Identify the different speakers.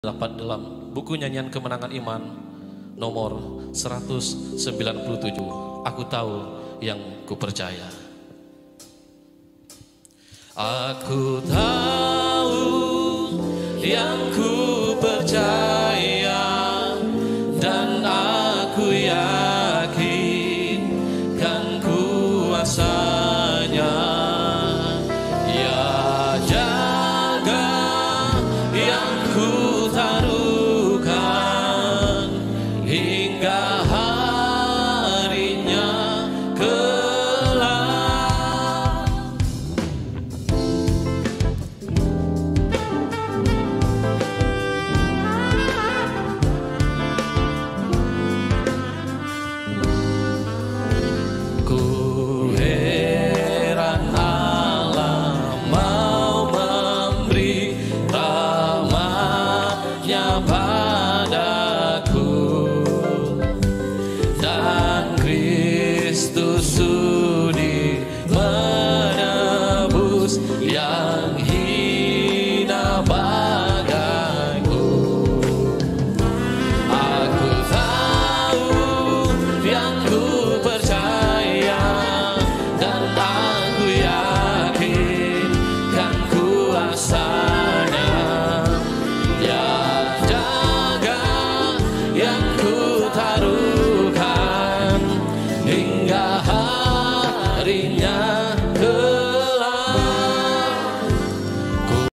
Speaker 1: Dapat dalam buku nyanyian kemenangan iman nomor 197. Aku tahu yang ku percaya. Aku tahu yang ku percaya, dan aku yakin kan kuasanya. Ya jaga yang ku taruhkan hingga harinya kelak. Ku heran Allah mau memberi rahmat-Nya padaku, dan Kristus sudi menebus